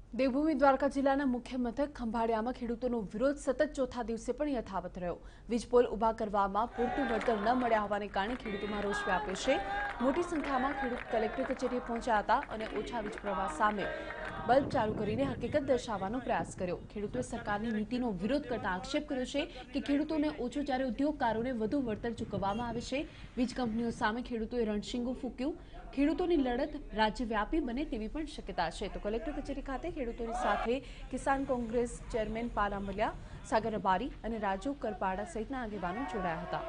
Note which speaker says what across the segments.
Speaker 1: દેવભૂમિ દ્વારકા જિલ્લાના મુખ્ય મથક ખંભાળિયામાં ખેડૂતોનો વિરોધ સતત ચોથા દિવસે પણ યથાવત રહ્યો। વીજપોલ ઉભા કરવામાં પૂરતું વળતર ન મળ્યા હોવાને કારણે ખેડૂતોમાં રોષ વ્યાપ્યો છે। મોટી સંખ્યામાં ખેડૂત કલેક્ટર કચેરીએ પહોંચ્યા હતા અને ઓછા વીજ પ્રવાહ સામે બલ્બ ચાલુ કરીને હકીકત દર્શાવવાનો પ્રયાસ કર્યો। ખેડૂતોએ સરકારની નીતિનો વિરોધ કરતા આક્ષેપ કર્યો છે કે ખેડૂતોને ઓછું જ્યારે ઉદ્યોગકારોને વધુ વળતર ચૂકવવામાં આવે છે। વીજ કંપનીઓ સામે ખેડૂતોએ રણશીંગું ફૂંક્યું। ખેડૂતોની લડત રાજ્યવ્યાપી બને તેવી પણ શક્યતા છે। તો કલેક્ટર કચેરી ખાતે ખેડૂતોની સાથે કિસાન કોંગ્રેસ ચેરમેન પાલામલિયા, સાગર રબારી અને રાજુ કરપાડા સહિતના આગેવાનો જોડાયા હતા।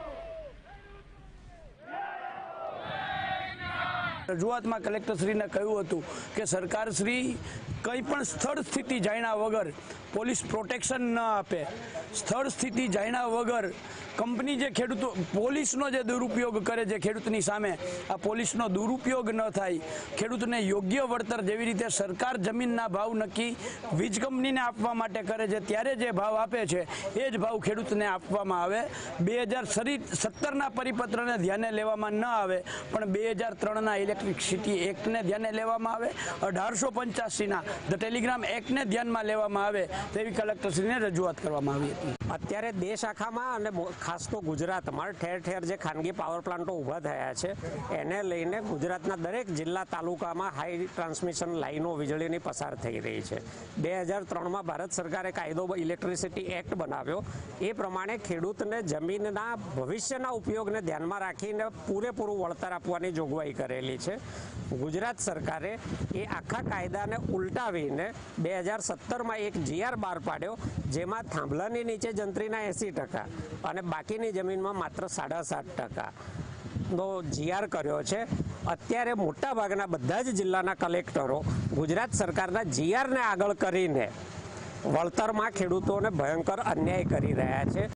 Speaker 2: રજૂઆતમાં કલેક્ટરશ્રીને કહ્યું હતું કે સરકારશ્રી કંઈ પણ સ્થળ સ્થિતિ જાણ્યા વગર પોલીસ પ્રોટેક્શન ન આપે, સ્થળ સ્થિતિ જાણ્યા વગર કંપની જે ખેડૂતો પોલીસનો જે દુરુપયોગ કરે છે ખેડૂતની સામે, આ પોલીસનો દુરુપયોગ ન થાય, ખેડૂતને યોગ્ય વળતર જેવી રીતે સરકાર જમીનના ભાવ નક્કી વીજ કંપનીને આપવા માટે કરે છે ત્યારે જે ભાવ આપે છે એ જ ભાવ ખેડૂતને આપવામાં આવે। 2017ના પરિપત્રને ધ્યાને લેવામાં ન આવે પણ 2003ના ઇલેક્ટ્રિસિટી એક્ટને ધ્યાને લેવામાં આવે, 1885ના ધ ટેલિગ્રામ એક્ટને ધ્યાનમાં લેવામાં આવે તેવી કલેક્ટરશ્રીને રજૂઆત કરવામાં આવી હતી।
Speaker 3: અત્યારે દેશ આખામાં અને ખાસ તો ગુજરાતમાં ઠેર ઠેર જે ખાનગી પાવર પ્લાન્ટો ઊભા થયા છે એને લઈને ગુજરાતના દરેક જિલ્લા તાલુકામાં હાઈ ટ્રાન્સમિશન લાઈનો વીજળીની પસાર થઈ રહી છે। 2003માં ભારત સરકારે કાયદો ઇલેક્ટ્રિસિટી એક્ટ બનાવ્યો, એ પ્રમાણે ખેડૂતને જમીનના ભવિષ્યના ઉપયોગને ધ્યાનમાં રાખીને પૂરેપૂરું વળતર આપવાની જોગવાઈ કરેલી છે। ગુજરાત સરકારે એ આખા કાયદાને ઉલટાવીને 2017માં એક GR બહાર પાડ્યો, જેમાં થાંભલાની નીચે જંત્રીના 80% અને બાકીની જમીનમાં માત્ર 7.5%નો GR કર્યો છે। અત્યારે મોટાભાગના બધા જ જિલ્લાના કલેક્ટરો ગુજરાત સરકારના GRને આગળ કરીને વળતરમાં ખેડૂતોને ભયંકર અન્યાય કરી રહ્યા છે।